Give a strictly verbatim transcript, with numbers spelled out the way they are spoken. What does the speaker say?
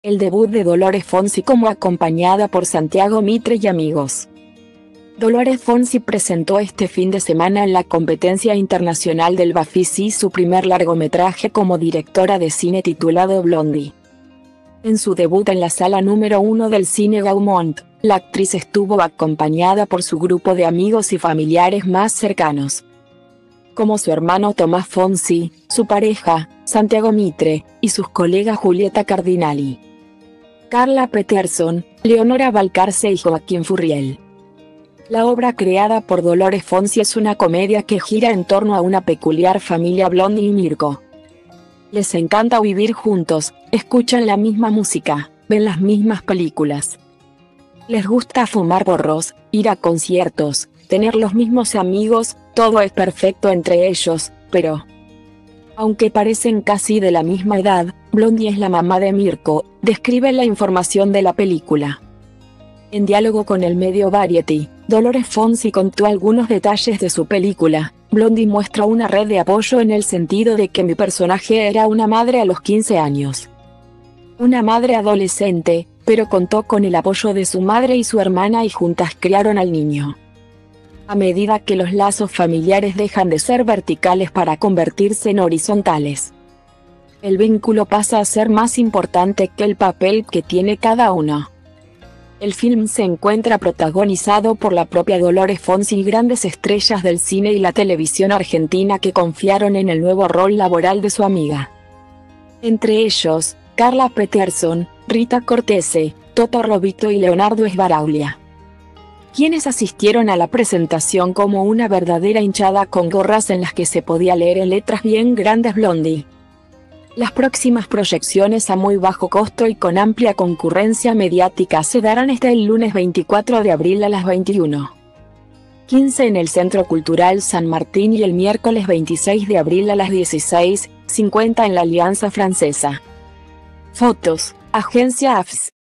El debut de Dolores Fonsi como acompañada por Santiago Mitre y amigos. Dolores Fonsi presentó este fin de semana en la competencia internacional del Bafisi su primer largometraje como directora de cine titulado Blondie. En su debut en la sala número uno del Cine Gaumont, la actriz estuvo acompañada por su grupo de amigos y familiares más cercanos, como su hermano Tomás Fonsi, su pareja, Santiago Mitre, y sus colegas Julieta Cardinali, Carla Peterson, Leonora Balcarce y Joaquín Furriel. La obra creada por Dolores Fonsi es una comedia que gira en torno a una peculiar familia Blondie y Mirko. Les encanta vivir juntos, escuchan la misma música, ven las mismas películas. Les gusta fumar porros, ir a conciertos, tener los mismos amigos, todo es perfecto entre ellos, pero aunque parecen casi de la misma edad, Blondie es la mamá de Mirko, describe la información de la película. En diálogo con el medio Variety, Dolores Fonsi contó algunos detalles de su película. Blondie muestra una red de apoyo en el sentido de que mi personaje era una madre a los quince años. Una madre adolescente, pero contó con el apoyo de su madre y su hermana y juntas criaron al niño. A medida que los lazos familiares dejan de ser verticales para convertirse en horizontales, el vínculo pasa a ser más importante que el papel que tiene cada uno. El film se encuentra protagonizado por la propia Dolores Fonsi y grandes estrellas del cine y la televisión argentina que confiaron en el nuevo rol laboral de su amiga. Entre ellos, Carla Peterson, Rita Cortese, Toto Robito y Leonardo Sbaraglia, quienes asistieron a la presentación como una verdadera hinchada con gorras en las que se podía leer en letras bien grandes Blondie. Las próximas proyecciones a muy bajo costo y con amplia concurrencia mediática se darán este el lunes veinticuatro de abril a las veintiuna quince en el Centro Cultural San Martín y el miércoles veintiséis de abril a las dieciséis cincuenta en la Alianza Francesa. Fotos, Agencia A F S.